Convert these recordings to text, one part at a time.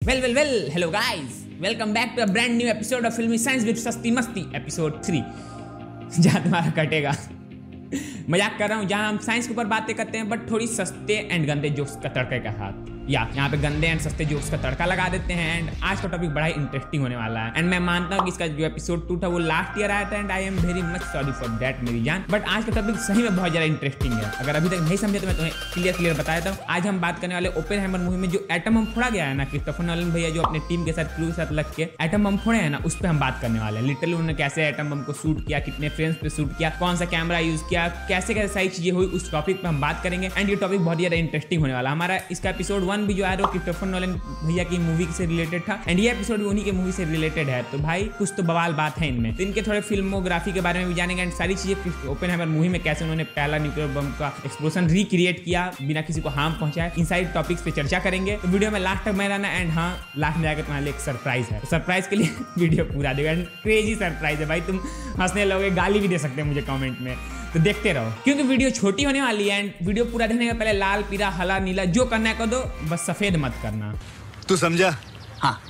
Well hello guys, welcome back to a brand new episode of filmy science with Sasti Masti episode 3। जहाँ तुम्हारा कटेगा मजाक कर रहा हूँ, जहाँ हम साइंस के ऊपर बातें करते हैं बट थोड़ी सस्ते एंड गंदे जोक्स का तड़के का साथ। यहाँ पे गंदे एंड सस्ते जोक्स का तड़का लगा देते हैं। एंड आज का टॉपिक बड़ा ही इंटरेस्टिंग होने वाला है। एंड मैं मानता हूँ कि इसका जो एपिसोड 2 था वो लास्ट ईयर आया था and I am very much sorry for that मेरी जान। बट आज का टॉपिक सही में बहुत ज्यादा इंटरेस्टिंग है। अगर अभी तक नहीं समझे तो मैं तुम्हें क्लियर बताया था। आज हम बात करने वाले ओपेनहाइमर मूवी में जो एटम बम फोड़ा गया है ना, क्रिस्टोफर नोलन भैया जो अपने टीम के साथ क्रू के साथ लग के एटम बम फोड़े हैं ना, उस पर हम बात करने वाले हैं। लिटरली उन्होंने कैसे एटम बम को शूट किया, कितने फ्रेम्स पे शूट किया, कौन सा कैमरा यूज किया, कैसे कैसे सारी चीजें हुई, उस टॉपिक पे हम बात करेंगे। एंड ये टॉपिक बहुत ज्यादा इंटरेस्टिंग होने वाला। हमारा इसका एपिसोड 1 भी जो है वो क्रिस्टोफर नोलन भैया की मूवी से रिलेटेड था एंड ये एपिसोड भी उन्हीं के मूवी से रिलेटेड है। तो भाई कुछ तो बवाल बात है इनमें। तो इनके थोड़े फिल्मोग्राफी के बारे में भी जानेंगे एंड सारी चीजें ओपेनहाइमर मूवी में कैसे उन्होंने पहला न्यूक्लियर बम का एक्सप्लोजन रिक्रिएट किया बिना किसी को हार्म पहुंचाए, इन सारी टॉपिक्स पे चर्चा करेंगे। तो वीडियो में लास्ट तक मैं रहना। एंड हाँ, लास्ट में जाकर तुम्हारे लिए एक सरप्राइज है। सरप्राइज के लिए वीडियो पूरा देगा एंड क्रेजी सरप्राइज है भाई। तुम हंसने लगोगे, गाली भी दे सकते हैं मुझे कमेंट में। तो देखते रहो क्योंकि वीडियो छोटी होने वाली है। एंड वीडियो पूरा देखने के पहले लाल पीला हरा नीला जो करना है कर दो, बस सफेद मत करना। तू समझा? हाँ।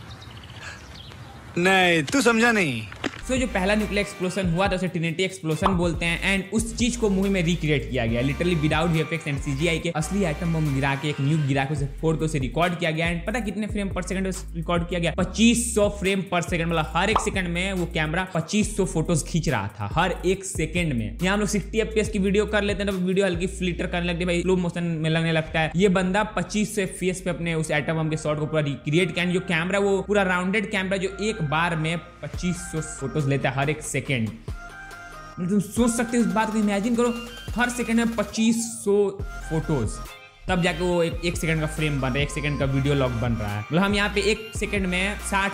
नहीं, तू समझा नहीं। तो जो पहला न्यूक्लियर एक्सप्लोजन हुआ था उसे ट्रिनिटी एक्सप्लोजन बोलते हैं एंड उस चीज को मूवी में रिक्रिएट किया गया literally without VFX and CGI के। असली एटम बम गिरा के, एक न्यूक गिरा के उसे फोड़ के उसे रिकॉर्ड किया गया। एंड पता कितने फ्रेम पर सेकंड रिकॉर्ड किया गया? 2500 फ्रेम पर सेकंड। मतलब हर एक सेकंड में वो कैमरा 2500 फोटोज खींच रहा था हर एक सेकंड में। यहाँ हम लोग 60 FPS की वीडियो कर लेते हैं तो वीडियो हल्की फ्लिटर करने लगती है भाई, स्लो मोशन में लगने लगता है। ये बंदा 2500 FPS पे अपने उस एटम बम के शॉट को पूरा रिक्रिएट किया। जो कैमरा वो पूरा राउंडेड कैमरा जो एक बार में 2500 फोटोज लेता है हर एक सेकेंड। तुम सोच सकते हो इस बात को, इमेजिन करो हर सेकेंड में 2500 फोटोज, तब जाके वो एक सेकंड का फ्रेम बन रहा है, एक सेकंड का वीडियो लॉग बन रहा है। मतलब हम यहाँ पे एक सेकंड में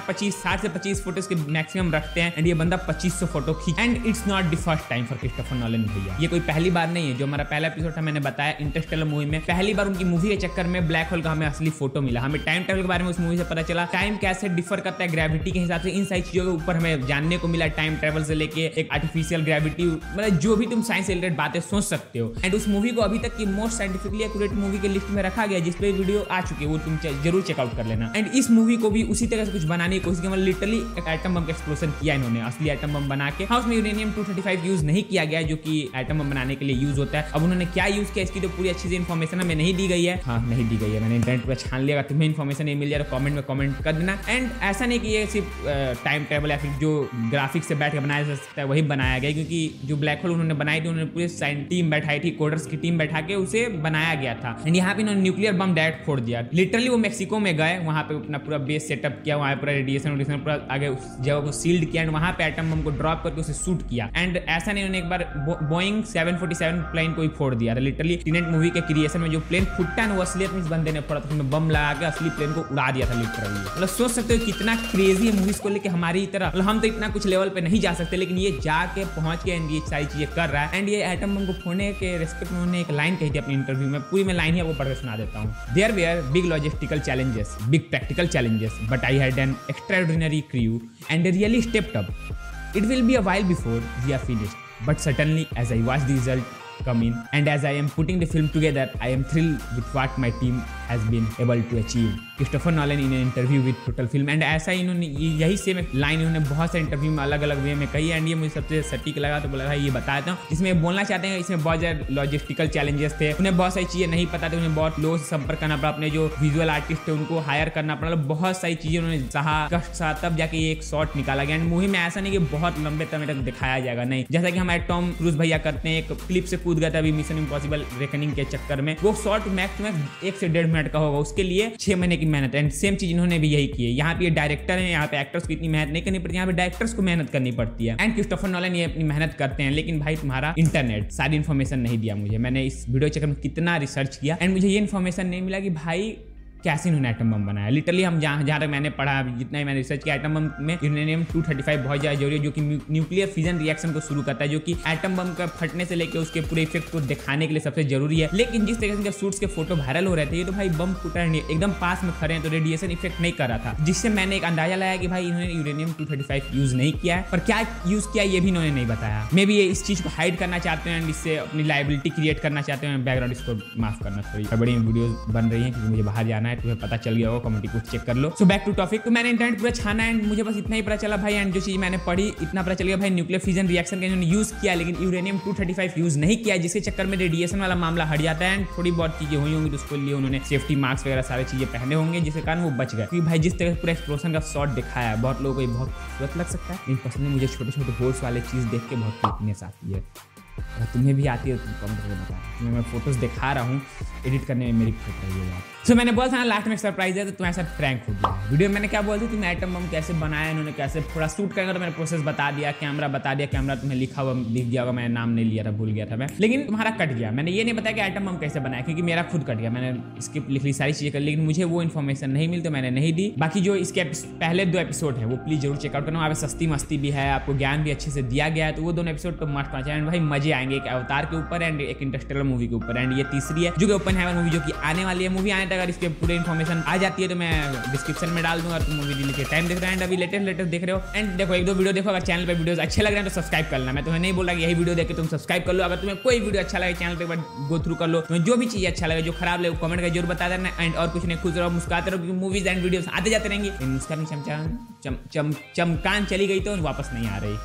60 से 25 फोटोज के मैक्सिमम रखते हैं एंड ये बंदा 2500 फोटो खींच। And it's not the first time for Christopher Nolan भैया। ये कोई पहली बार नहीं है। जो हमारा पहला एपिसोड था मैंने बताया इंटरस्टेलर मूवी में, पहली बार उनकी मूवी के चक्कर में ब्लैक होल का हमें असली फोटो मिला। हमें टाइम ट्रेवल के बारे में उस मूवी से पता चला, टाइम कैसे डिफर करता है ग्रेविटी के हिसाब से। इन सारी चीजों के ऊपर हमें जानने को मिला, टाइम ट्रेवल से लेके एक आर्टिफिशियल ग्रेविटी, मतलब जो भी तुम साइंस से रिलेटेड बातें सोच सकते हो। एंड उस मूवी को अभी तक की मोस्ट साइंटिफिकली एक्यूरेट मूवी के लिस्ट में रखा गया, जिस पे वीडियो आ चुकी है, वो तुम जरूर चेकआउट कर लेना। एंड इस मूवी को भी उसी तरह से कुछ बनाने की कोशिश की। मतलब लिटरली एक एटम बम का एक्सप्लोजन किया इन्होंने, असली एटम बम बना के। हाँ, उसमें यूरेनियम 235 यूज नहीं किया गया जो कि एटम बम बनाने के लिए यूज होता है। अब उन्होंने क्या यूज किया इसकी तो पूरी अच्छी से इन्फॉर्मेशन हमें नहीं दी गई है। हाँ, नहीं दी गई है, मैंने इंटरनेट पर छान लिया। तुम्हें इन्फॉर्मेशन नहीं मिल जाए तो कमेंट में कमेंट कर देना। एंड ऐसा नहीं कि ये सिर्फ टाइम ट्रेवल या फिर जो ग्राफिक्स से बैठ के बनाया जा सकता है वही बनाया गया, क्योंकि जो ब्लैक होल उन्होंने बनाई थी उन्होंने पूरी साइंस टीम बैठाई थी, कोडर्स की टीम बैठा के उसे बनाया गया था। एंड यहाँ पे उन्होंने न्यूक्लियर बम डायरेक्ट फोड़ दिया। लिटरली वो मेक्सिको में गए, वहां पे अपना पूरा बेस सेटअप किया, वहां पूरा रेडिएशन पूरा आगे उस जगह को सील्ड किया एंड वहां पे एटम बम को ड्रॉप करके उसे शूट किया। एंड ऐसा नहीं, उन्होंने एक बार बोइंग 747 प्लेन को ही फोड़ दिया था। लिटरली टीनेट मूवी के क्रिएशन में जो प्लेन फुटता है ना, वो असलियत में इस बंदे ने फोड़ा था। उसमें बम लगा के असली प्लेन को उड़ा दिया था लिटरली। मतलब सोच सकते हो कितना क्रेजी है मूवीज को लेके हमारी तरह। मतलब हम तो इतना कुछ लेवल पे नहीं जा सकते, लेकिन ये जाके पहुंच के एंड ये सारी चीजें कर रहा है। एंड ये एटम बम को फोड़ने के रिस्पेक्ट में उन्होंने एक लाइन कही थी अपनी इंटरव्यू में, पूरी मैं लाइन ही आपको पढ़ के सुना देता हूँ। There were big logistical challenges, big practical challenges, but I had an extraordinary crew and they really stepped up. It will be a while before we are finished, but certainly as I watch the result come in and as I am putting the film together, I am thrilled with what my team has been able to achieve. Christopher Nolan in interview with total film. And ऐसा ही इन्होंने यही same line इन्होंने बहुत सारे interview में अलग अलग वे में कही। एंड ये मुझे सबसे सटीक लगा तो बोला ये बताता हूँ। इसमें बोलना चाहते हैं इसमें बहुत ज़्यादा लॉजिस्टिकल चैलेंजेस थे, उन्हें बहुत सारी चीज़ें नहीं पता थी, उन्हें बहुत लो से संपर्क करना पड़ा, अपने जो विजुअल आर्टिस्ट थे उनको हायर करना पड़ा, बहुत सारी चीज़ें उन्होंने सहा कष्ट सहा, तब जाके ये एक शॉट निकाला गया। एंड मूवी में ऐसा नहीं कि बहुत लंबे समय तक दिखाया जाएगा, नहीं, जैसा कि हमारे टॉम क्रूज भैया करते हैं, एक क्लिप से कूद गया था अभी मिशन इम्पॉसिबल रेकनिंग के चक्कर में, वो शॉट मैक्स में 1 से 1.5 मिनट का होगा, उसके लिए 6 महीने की मेहनत। एंड सेम इन्होंने भी यही की है। यहाँ पे ये डायरेक्टर है, यहाँ पे एक्टर्स को इतनी मेहनत नहीं करनी पड़ती, यहाँ पे डायरेक्टर्स को मेहनत करनी पड़ती है। एंड क्रिस्टोफर नोलन ये अपनी मेहनत करते हैं, लेकिन भाई तुम्हारा इंटरनेट सारी इन्फॉर्मेशन नहीं दिया मुझे। मैंने इस वीडियो चक्कर में कितना रिसर्च किया एंड मुझे ये इन्फॉर्मेशन नहीं मिला कि भाई कैसे इन्होंने एटम बम बनाया। लिटरली हम जहाँ तक मैंने पढ़ा, जितना ही मैंने रिसर्च किया, एटम बम में यूरेनियम 235 बहुत ज़्यादा जरूरी है, जो कि न्यूक्लियर फिजन रिएक्शन को शुरू करता है, जो कि एटम बम का फटने से लेकर उसके पूरे इफेक्ट को दिखाने के लिए सबसे जरूरी है। लेकिन जिस तरह से शूट्स के फोटो वायरल हो रहे थे, ये तो भाई बम फूटा नहीं, एकदम पास में खड़े हैं तो रेडिएशन इफेक्ट नहीं कर रहा था, जिससे मैंने एक अंदाजा लगाया कि भाई इन्होंने यूरेनियम 235 यूज नहीं किया है। पर क्या यूज किया ये भी इन्होंने नहीं बताया। मे बी ये इस चीज को हाइड करना चाहते हैं, इससे अपनी लाइबिलिटी क्रिएट करना चाहते हैं। बैकग्राउंड इसको माफ करना, थोड़ी बड़ी वीडियोस बन रही है क्योंकि मुझे बाहर जाना है। है, तुम्हें पता चल गया होगा, कमेंट कुछ चेक कर लो। So back to topic. तो मैंने इंटरनेट पूरा छाना एंड मुझे बस इतना ही पता चला भाई, एंड जो चीज मैंने पढ़ी इतना पता चल गया भाई, न्यूक्लियर फिजन रिएक्शन का इन्होंने यूज किया लेकिन यूरेनियम 235 यूज नहीं किया, जिसके चक्कर में रेडिएशन वाला मामला हट जाता है एंड थोड़ी बहुत चीजें हुई होंगी, तो उसके लिए उन्होंने सेफ्टी मास्क वगैरह सारी चीजें पहने होंगे, जिसके कारण वो बच गए। क्योंकि भाई जिस तरह पूरा एक्सप्लोजन का शॉट दिखाया है, बहुत लोगों को ये बहुत खूबसूरत लग सकता है, लेकिन पसंद मुझे छोटे छोटे होल्स वाले चीज देख के बहुत क्यूटनेस आती है। अगर तुम्हें भी आती है तो तुम कमेंट करके बताओ। तुम्हें मैं फोटोज दिखा रहा हूँ, एडिट करने में मेरी खुद रही है यार। सो मैंने बोला था ना लास्ट में सरप्राइज है, तो तुम्हारे साथ प्रैंक हो गया। वीडियो में मैंने क्या बोला था, तुम एटम बम कैसे बनाया, इन्होंने कैसे थोड़ा शूट करेंगे, तो मैंने प्रोसेस बता दिया, कैमरा बता दिया, कैमरा तुम्हें लिखा हुआ दिख गया होगा, मैंने नाम नहीं लिया था, भूल गया था मैं, लेकिन तुम्हारा कट गया। मैंने ये नहीं बताया कि एटम बम कैसे बनाया, क्योंकि मेरा खुद कट गया, मैंने स्क्रिप्ट लिख ली, सारी चीजें कर ली, लेकिन मुझे वो इन्फॉर्मेशन नहीं मिली तो मैंने नहीं दी। बाकी जो इसके पहले 2 एपिसोड है वो प्लीज जरूर चेकआउट करना, वहाँ पे सस्ती मस्ती भी है, आपको ज्ञान भी अच्छे से दिया गया है, तो वो दोनों एपिसोड तो मस्ट वॉच है एंड भाई मजे आएंगे। एक अवतार के ऊपर एंड एक इंटरस्टेलर मूवी के ऊपर, एंड ये तीसरी है जो कि ओपनहाइमर मूवी जो कि आने वाली है। मूवी आने तक अगर इसके पूरे इन्फॉर्मेशन आ जाती है तो मैं डिस्क्रिप्शन में डाल दूंगा, तुम मूवी के टाइम देख रहे हो एंड अभी लेटेस्ट देख रहे हो। एंड देखो 1-2 वीडियो देखो, अगर चैनल पे वीडियोस अच्छे लग रहे हैं तो सब्सक्राइब कर लेना। मैं तुम्हें नहीं बोल रहा कि यही वीडियो देख के तुम सब्सक्राइब कर लो, अगर तुम्हें कोई वीडियो अच्छा लगे चैनल पे एक बार गो थ्रू कर लो, तुम्हें जो भी चीज अच्छा लगे, जो खराब लगे कमेंट करके जरूर बता देना। एंड और कुछ नहीं, खुश रहो, मुस्कुराते रहो, क्योंकि मूवीज एंड वीडियोस आते जाते रहेंगे। मुस्कान चमकान चली गई तो वापस नहीं आ रही।